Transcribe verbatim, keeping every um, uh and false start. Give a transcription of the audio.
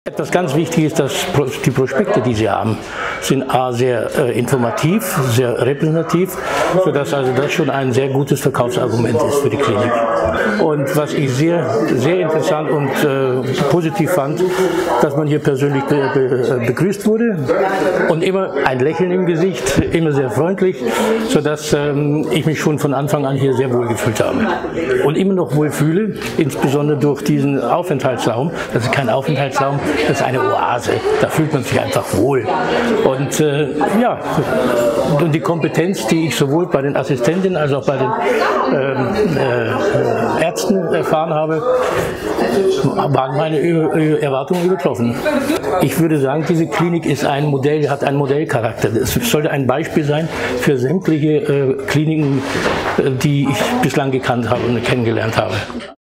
Etwas ganz wichtig ist, dass die Prospekte, die Sie haben, sind a. sehr äh, informativ, sehr repräsentativ, sodass also das schon ein sehr gutes Verkaufsargument ist für die Klinik. Und was ich sehr, sehr interessant und äh, positiv fand, dass man hier persönlich be be begrüßt wurde und immer ein Lächeln im Gesicht, immer sehr freundlich, sodass ähm, ich mich schon von Anfang an hier sehr wohl gefühlt habe. Und immer noch wohl fühle, insbesondere durch diesen Aufenthaltsraum. Das ist kein Aufenthaltsraum, das ist eine Oase. Da fühlt man sich einfach wohl. Und äh, ja, und die Kompetenz, die ich sowohl bei den Assistentinnen als auch bei den ähm, äh, Ärzten erfahren habe, waren meine Erwartungen übertroffen. Ich würde sagen, diese Klinik ist ein Modell, hat einen Modellcharakter. Es sollte ein Beispiel sein für sämtliche äh, Kliniken, die ich bislang gekannt habe und kennengelernt habe.